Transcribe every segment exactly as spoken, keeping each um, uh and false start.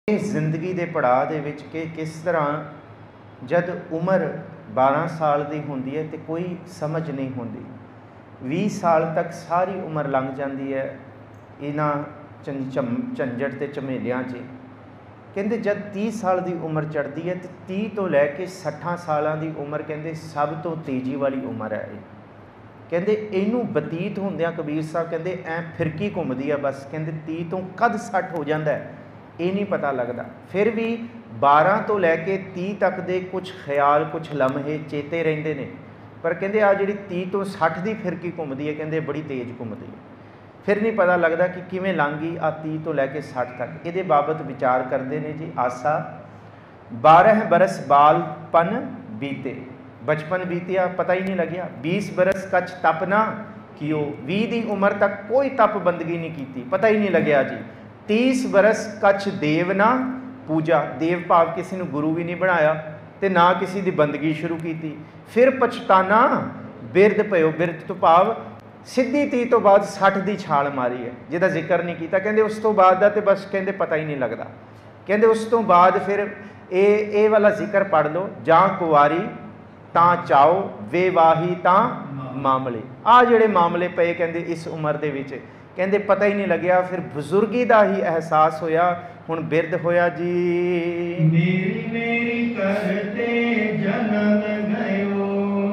जिंदगी के पड़ाव दे विच कि किस तरह जद उम्र बारह साल की होंदी है तो कोई समझ नहीं होंदी, भी साल तक सारी उम्र लंघ जाती है इन्हां झं झं झंझट ते झमेलियां च। कहते जब तीस साल की उम्र चढ़ती है तो तीह तो लैके सट्ठां सालों की उम्र कहते सब तो तेजी वाली उम्र है। कहते इनू बतीत होंदियां कबीर साहब कहते ऐ फिरकी घूमती है बस। कहते तीह तो कद सठ हो जाता है ये नहीं पता लगता। फिर भी बारह तो लैके तीह तक दे कुछ ख्याल कुछ लम्हे चेते रहिंदे ने, पर कहते आ जी तीह तो सठ की फिरकी घूमती है कहते बड़ी तेज़ घूमती है। फिर नहीं पता लगता कि किवें लंघ गई आ तीह तो लैके सठ तक। ये बाबत विचार करते हैं जी। आसा बारह बरस बालपन बीते, बचपन बीतिया पता ही नहीं लग्या। बीस बरस कछ तप ना कियो, भी की उम्र तक कोई तप बंदगी नहीं की, पता ही नहीं लग्या जी। तीस बरस कछ देव ना पूजा, देव भाव किसी ने गुरु भी नहीं बनाया तो ना किसी की बंदगी शुरू की। फिर पछताना बिरद पयो, बिरद तो भाव सीधी तीह तो बाद सठ की छाल मारी है जिसका जिक्र नहीं किया। कहते उस तो बाद तो बस कहते पता ही नहीं लगता। कहते उस तो बाद फिर ए ए वाला जिक्र पढ़ लो, जां कुआरी तां चाओ वे वाही तां मामले। आ जिहड़े मामले पे कहते इस उम्र दे विच कहते पता ही नहीं लग्या। फिर बुजुर्गी का ही एहसास होया, हुण बिरद होया जी। मेरी मेरी करते जन्म गयो,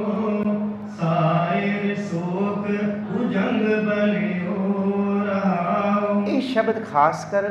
सायर शोक भुजंग बलियो रहाओ। ये शब्द खास कर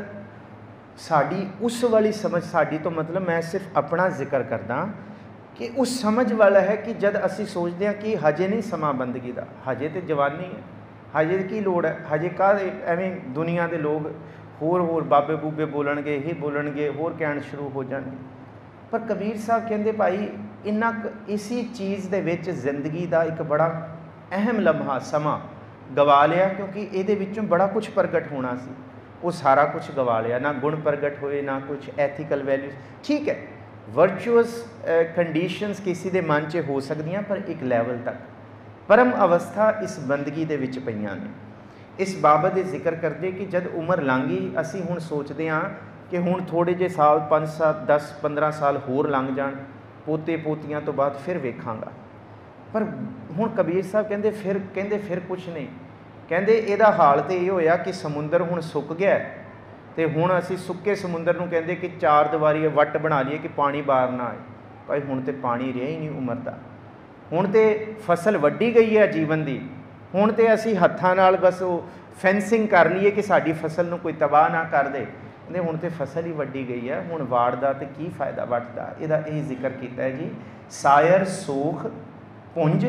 साड़ी उस वाली समझ, साड़ी तो मतलब मैं सिर्फ अपना जिक्र करदा कि उस समझ वाला है कि जब असी सोचते हैं कि हजे नहीं समा बंदगी का, हजे तो जवानी है, हजे की लोड़ है, हजे का एवं दुनिया के लोग होर होर बाबे बूबे बोलणगे, ये बोलणगे, होर कहण शुरू हो जाएंगे। पर कबीर साहब कहते भाई इन्ना इसी चीज़ दे विच जिंदगी का एक बड़ा अहम लम्हा समा गवा लिया, क्योंकि ये विचों बड़ा कुछ प्रगट होना सी, वो सारा कुछ गवा लिया। ना गुण प्रगट होए, ना कुछ एथिकल वैल्यूज। ठीक है वर्चुअस कंडीशनस किसी के मन च हो सकदियां, पर एक लैवल तक परम अवस्था इस बंदगी दे विच पईयां ने। इस बाबत दे जिक्र करते कि जब उम्र लंघी असी हुण सोचते हाँ कि हुण थोड़े जे साल पाँच सात दस पंद्रह साल होर लंघ जाण, पोते पोतियां तो बाद फिर वेखांगा। पर हुण कबीर साहब कहते फिर कहते फिर कुछ नहीं। कहते इहदा हाल तो ये होया कि समुंदर हुण सुक गया तो हुण असी सुक्के समुंदर नूं कहते कि चार दीवारी वट बना लीए कि पानी बाहर ना आए। भाई हुण तो पानी रहा ही नहीं उम्र का, हुण तो फसल वड्डी गई है जीवन की, हुण तो असी हत्थां नाल बस वो फेंसिंग कर लीए कि साडी फसल नूं कोई तबाह ना कर दे। कहते हुण तो फसल ही वड्डी गई है, हुण वाड़ दा ते की फायदा वट दा। इहदा यही जिक्र किया है जी। सायर सोख पुंज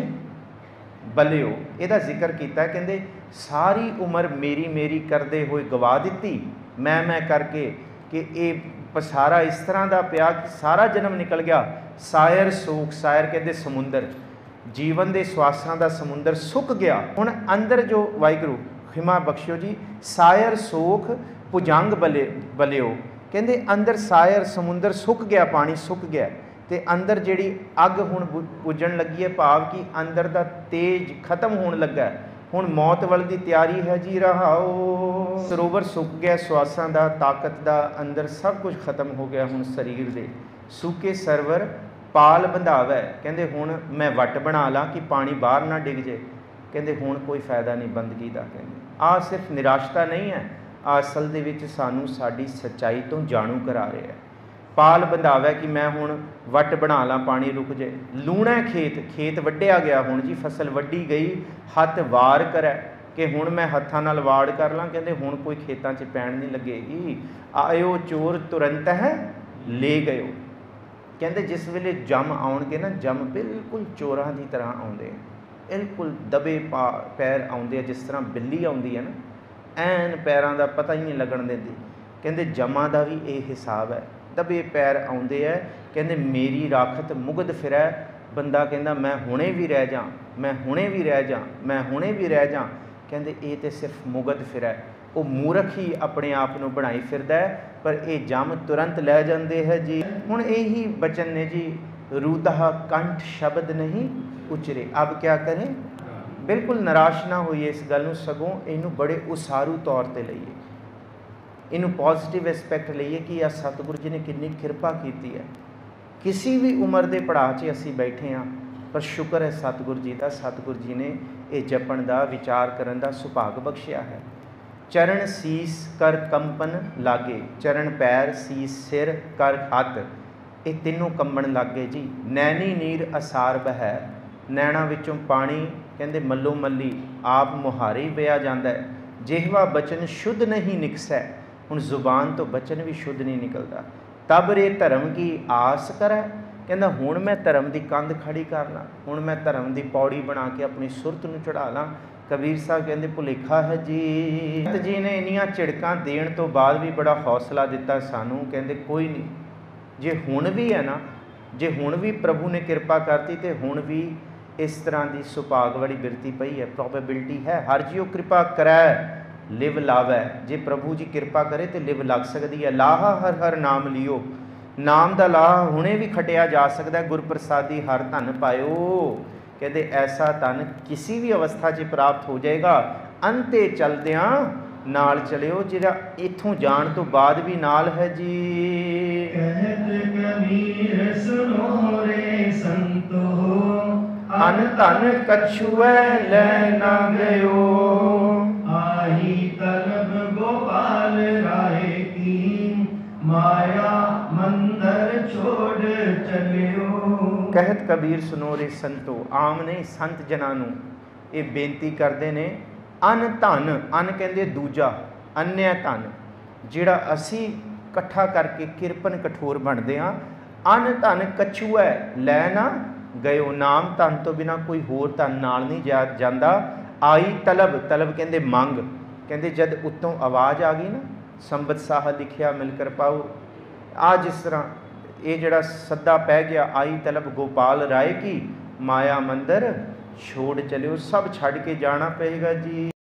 बलियो, इहदा जिक्र किया। कहते सारी उम्र मेरी मेरी करदे होए गवा दिती, मैं मैं करके कि ये पसारा इस तरह का पिया कि सारा जन्म निकल गया। सायर सोख, सायर कहते समुंदर, जीवन के स्वासां का समुंदर सुक गया। हुण अंदर जो वाहिगुरू खिमा बख्शियो जी, सायर सोख भुजंग बले बलियो। कहते अंदर सायर समुंदर सुक गया, पानी सुक गया, तो अंदर जिहड़ी अग हुण बुझण लगी है, भाव कि अंदर का तेज खत्म होण लगा। हुण मौत वाल दी तैयारी है जी। रहाओ सरोवर सुक गया, स्वासां दा ताकत दा अंदर सब कुछ खत्म हो गया। हुण शरीर दे सुके सरवर पाल बंधावै। कहते हुण मैं वट बना ला कि पानी बाहर ना डिग जाए। कहते हुण कोई फायदा नहीं बंदगी का। कहते आ सिर्फ निराशता नहीं है, असल दे विच सानू साडी सच्चाई तो जाणू करा रहा है। पाल बंधावै कि मैं हुण वट बना ला पानी रुक जाए। लूणा खेत, खेत वड्डिया गया, हुण जी फसल वड्डी गई, हथ वार करै कि हुण मैं हत्थां नाल वाड़ कर ला। कहते हुण कोई खेतां च पैण नहीं लगेगी। आयो चोर तुरंत है ले गयो। कहते जिस वेले जम आउणगे ना, जम बिल्कुल चोरां की तरह आउंदे, बिल्कुल दबे पा पैर आउंदे, जिस तरह बिल्ली आउंदी है ना, ऐन पैरां दा पता ही नहीं लगण दिंदी। कहते जमां दा भी ये हिसाब है, दबे पैर आउंदे है। कहते मेरी राखत मुगद फिरै। बंदा कहता मैं हुणे भी रह जा, मैं हुणे भी रह जा, मैं हुणे भी रह जा। कहते ये तो सिर्फ मुगद फिरै, वो मूर्ख ही अपने आप को बनाई फिरदा है, पर ये जम तुरंत लै जाते हैं जी। हुण यही बचन ने जी, रूदहा कंठ शब्द नहीं उचरे, अब क्या करें। बिल्कुल निराश ना होइए इस गल नूं, सगों इनू बड़े उसारू तौर पर लईए। ਇਹਨੂੰ ਪੋਜ਼ਿਟਿਵ ਐਸਪੈਕਟ ਲਈਏ ਕਿ ਆ ਸਤਿਗੁਰੂ ਜੀ ਨੇ ਕਿੰਨੀ ਕਿਰਪਾ ਕੀਤੀ ਹੈ। ਕਿਸੇ ਵੀ ਉਮਰ ਦੇ ਪੜਾਅ 'ਚ ਅਸੀਂ ਬੈਠੇ ਹਾਂ, ਪਰ ਸ਼ੁਕਰ ਹੈ ਸਤਿਗੁਰੂ ਜੀ ਦਾ, ਸਤਿਗੁਰੂ ਜੀ ਨੇ ਇਹ ਜਪਣ ਦਾ, ਵਿਚਾਰ ਕਰਨ ਦਾ ਸੁਭਾਗ ਬਖਸ਼ਿਆ ਹੈ। ਚਰਨ ਸੀਸ ਕਰ ਕੰਪਨ ਲਾਗੇ, ਚਰਨ ਪੈਰ ਸੀਸ ਸਿਰ ਕਰ ਹੱਥ, ਇਹ ਤਿੰਨੋਂ ਕੰਬਣ ਲੱਗੇ ਜੀ। ਨੈਣੀ ਨੀਰ ਅਸਾਰ ਬਹਿ, ਨੈਣਾ ਵਿੱਚੋਂ ਪਾਣੀ ਕਹਿੰਦੇ ਮੱਲੋ ਮੱਲੀ ਆਪ ਮੁਹਾਰੇ ਹੀ ਪਿਆ ਜਾਂਦਾ ਹੈ। ਜਿਹਵਾ ਬਚਨ ਸ਼ੁੱਧ ਨਹੀਂ ਨਿਕਸੈ, ਹੁਣ ਜ਼ੁਬਾਨ ਤੋਂ ਬਚਨ ਵੀ ਸ਼ੁੱਧ ਨਹੀਂ ਨਿਕਲਦਾ। ਤਬ ਰੇ ਧਰਮ ਕੀ ਆਸ ਕਰੈ, ਕਹਿੰਦਾ ਹੁਣ ਮੈਂ ਧਰਮ ਦੀ ਕੰਧ ਖੜੀ ਕਰ ਲਾਂ, ਹੁਣ ਮੈਂ ਧਰਮ ਦੀ ਪੌੜੀ ਬਣਾ ਕੇ ਆਪਣੀ ਸੁਰਤ ਨੂੰ ਚੜ੍ਹਾ ਲਾਂ। ਕਬੀਰ ਸਾਹਿਬ ਕਹਿੰਦੇ ਭੁਲੇਖਾ ਹੈ ਜੀ। ਸੰਤ ਜੀ ਨੇ ਇੰਨੀਆਂ ਝਿੜਕਾਂ ਦੇਣ ਤੋਂ ਬਾਅਦ ਵੀ ਬੜਾ ਹੌਸਲਾ ਦਿੱਤਾ ਸਾਨੂੰ, ਕਹਿੰਦੇ ਕੋਈ ਨਹੀਂ, ਜੇ ਹੁਣ ਵੀ ਹੈ ਨਾ, ਜੇ ਹੁਣ ਵੀ ਪ੍ਰਭੂ ਨੇ ਕਿਰਪਾ ਕਰਤੀ ਤੇ ਹੁਣ ਵੀ ਇਸ ਤਰ੍ਹਾਂ ਦੀ ਸੁਭਾਗ ਵਾਲੀ ਬਿਰਤੀ ਪਈ ਹੈ, ਪ੍ਰੋਬੇਬਿਲਿਟੀ ਹੈ। ਹਰ ਜਿਉ ਕਿਰਪਾ ਕਰੈ ਲਿਵ ਲਾਵੈ, ਜੇ ਪ੍ਰਭੂ ਜੀ ਕਿਰਪਾ ਕਰੇ ਤੇ ਲਿਵ ਲੱਗ ਸਕਦੀ ਹੈ। ਲਾਹਾ ਹਰ ਹਰ ਨਾਮ ਲਿਓ, ਨਾਮ ਦਾ ਲਾਹਾ ਹੁਣੇ ਵੀ ਖਟਿਆ ਜਾ ਸਕਦਾ। ਗੁਰਪ੍ਰਸਾਦੀ ਹਰ ਧਨ ਪਾਇਓ, ਕਹਿੰਦੇ ਐਸਾ ਧਨ ਕਿਸੇ ਵੀ ਅਵਸਥਾ 'ਚ ਪ੍ਰਾਪਤ ਹੋ ਜਾਏਗਾ। ਅੰਤੇ ਚਲਦਿਆਂ ਨਾਲ ਚਲਿਓ, ਜਿਹੜਾ ਇੱਥੋਂ ਜਾਣ ਤੋਂ ਬਾਅਦ ਵੀ ਨਾਲ ਹੈ ਜੀ। ਕਹਿਤ ਕਬੀਰ ਸੁਨੋ ਰੇ ਸੰਤੋ, ਅਨ ਧਨ ਕਛੁਐ ਲੈ ਨਾ ਗਇਓ। ਆਹੀ ਤਲਬ ਗੋਪਾਲ ਰਾਏ ਕੀ, ਮਾਇਆ ਮੰਦਰ ਛੋੜ ਚਲਿਓ। ਕਹਿਤ ਕਬੀਰ ਸੁਨੋ ਰੇ ਸੰਤੋ, ਆਮ ਨੇ ਸੰਤ ਜਨਾਂ ਨੂੰ ਇਹ ਬੇਨਤੀ ਕਰਦੇ ਨੇ। ਅਨ ਧਨ, ਅਨ ਕਹਿੰਦੇ ਦੂਜਾ, ਅਨਿਆ ਧਨ ਜਿਹੜਾ ਅਸੀਂ ਇਕੱਠਾ ਕਰਕੇ ਕਿਰਪਨ ਕਠੋਰ ਬਣਦੇ ਹਾਂ। ਅਨ ਧਨ ਕਛੂਐ ਲੈ ਨਾ ਗਇਓ, ਨਾਮ ਧਨ ਤੋਂ ਬਿਨਾ ਕੋਈ ਹੋਰ ਧਨ ਨਾਲ ਨਹੀਂ ਜਾ ਜਾਂਦਾ। ਆਈ ਤਲਬ, ਤਲਬ ਕਹਿੰਦੇ ਮੰਗ, ਕਹਿੰਦੇ ਜਦ ਉੱਤੋਂ ਆਵਾਜ਼ ਆ ਗਈ ਨਾ, ਸੰਬਤ ਸਾਹ ਲਿਖਿਆ ਮਿਲ ਕਰ ਪਾਓ, ਆ ਜਿਸ ਤਰ੍ਹਾਂ ਇਹ ਜਿਹੜਾ ਸੱਦਾ ਪੈ ਗਿਆ, ਆਈ ਤਲਬ ਗੋਪਾਲ ਰਾਏ ਕੀ, ਮਾਇਆ ਮੰਦਰ ਛੋੜ ਚਲਿਓ, ਸਭ ਛੱਡ ਕੇ ਜਾਣਾ ਪਏਗਾ ਜੀ।